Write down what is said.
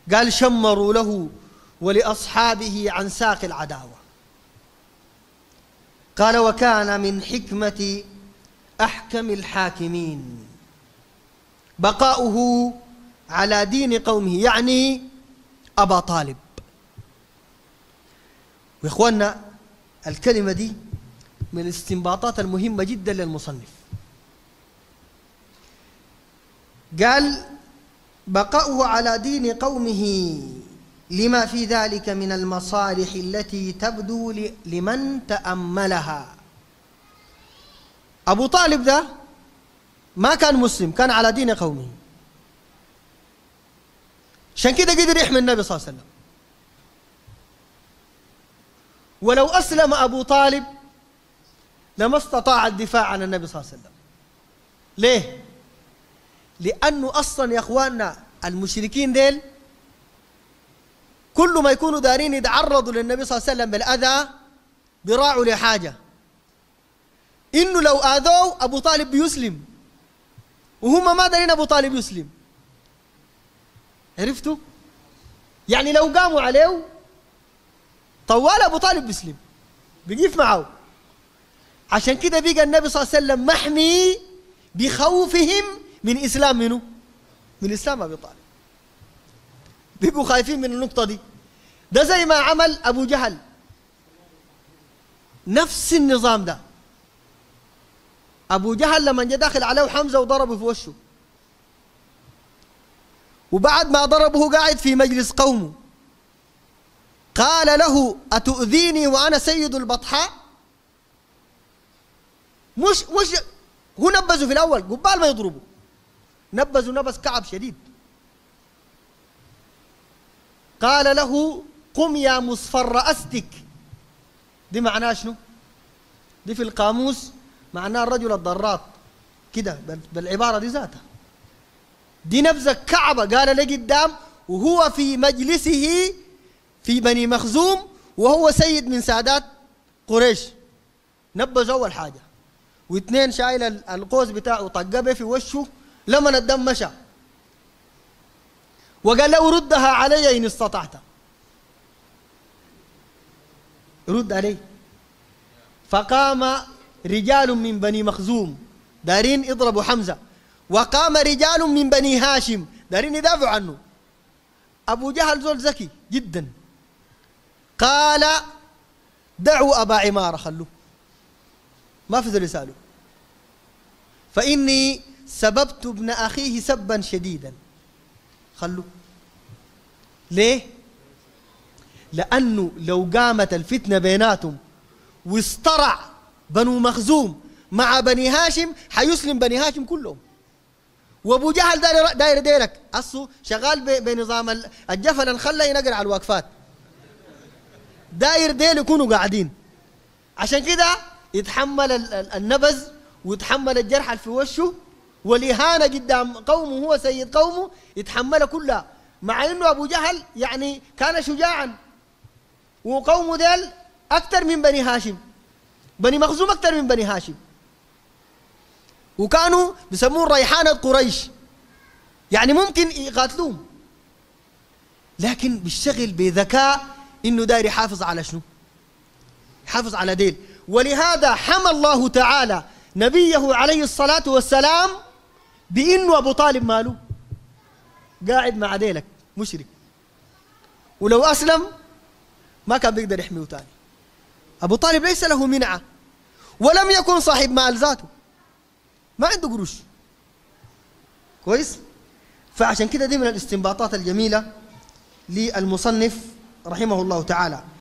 قال شمروا له ولأصحابه عن ساق العداوة. قال وكان من حكمة أحكم الحاكمين بقاؤه على دين قومه، يعني أبا طالب. وإخواننا الكلمة دي من الاستنباطات المهمة جدا للمصنف. قال بقاؤه على دين قومه لما في ذلك من المصالح التي تبدو لمن تأملها. أبو طالب ده ما كان مسلم، كان على دين قومه، عشان كده قدر يحمي النبي صلى الله عليه وسلم. ولو أسلم أبو طالب لما استطاع الدفاع عن النبي صلى الله عليه وسلم. ليه؟ لأنه أصلا يا أخواننا المشركين ديل كل ما يكونوا دارين يتعرضوا للنبي صلى الله عليه وسلم بالأذى براعوا لحاجة، إنه لو آذوا أبو طالب بيسلم، وهم ما دارين أبو طالب يسلم. عرفتوا؟ يعني لو قاموا عليه طوال أبو طالب بيسلم، بيقف معه. عشان كده بقى النبي صلى الله عليه وسلم محمي بخوفهم من إسلام منه؟ من إسلام أبي طالب. بيبقوا خايفين من النقطة دي. ده زي ما عمل أبو جهل، نفس النظام ده. أبو جهل لما جاء داخل عليه حمزة وضربه في وشه، وبعد ما ضربه قاعد في مجلس قومه قال له أتؤذيني وأنا سيد البطحاء؟ مش هو نبذه في الأول قبال ما يضربه، نبذه نبذ كعب شديد. قال له قم يا مصفر أستك. دي معناه شنو؟ دي في القاموس معناه الرجل الضراط كده بالعبارة دي ذاتها. دي نبذة كعبة قال لقدام وهو في مجلسه في بني مخزوم وهو سيد من سادات قريش. نبذ أول حاجة، واثنين شايل القوس بتاعه طقبه في وشه لما الدم مشى، وقال له ردها علي إن استطعت. رد علي. فقام رجال من بني مخزوم دارين يضربوا حمزة، وقام رجال من بني هاشم دارين يدافعوا عنه. أبو جهل زول ذكي جدا، قال دعوا أبا عمارة، خلوه ما في ذو رساله، فإني سببت ابن أخيه سبا شديدا. خلوه. ليه؟ لأنه لو قامت الفتنة بيناتهم واصطرع بنو مخزوم مع بني هاشم حيسلم بني هاشم كلهم. وابو جهل داير ديرك اصله شغال بنظام الجفل خلى ينقر على الوقفات، داير ديل يكونوا قاعدين. عشان كده يتحمل النبذ ويتحمل الجرح في وشه والإهانة قدام قومه، هو سيد قومه يتحملها كلها، مع انه ابو جهل يعني كان شجاعا وقومه ديل اكثر من بني هاشم، بني مخزوم اكثر من بني هاشم، وكانوا بيسموه ريحانة قريش، يعني ممكن يقاتلوهم، لكن بيشتغل بذكاء انه داير يحافظ على شنو؟ يحافظ على ديل. ولهذا حمى الله تعالى نبيه عليه الصلاة والسلام بانه ابو طالب ماله قاعد مع ديلك مشرك، ولو اسلم ما كان بيقدر يحميه تاني. ابو طالب ليس له منعة ولم يكن صاحب مال ذاته، ما عنده قروش. كويس؟ فعشان كده دي من الاستنباطات الجميلة للمصنف رحمه الله تعالى.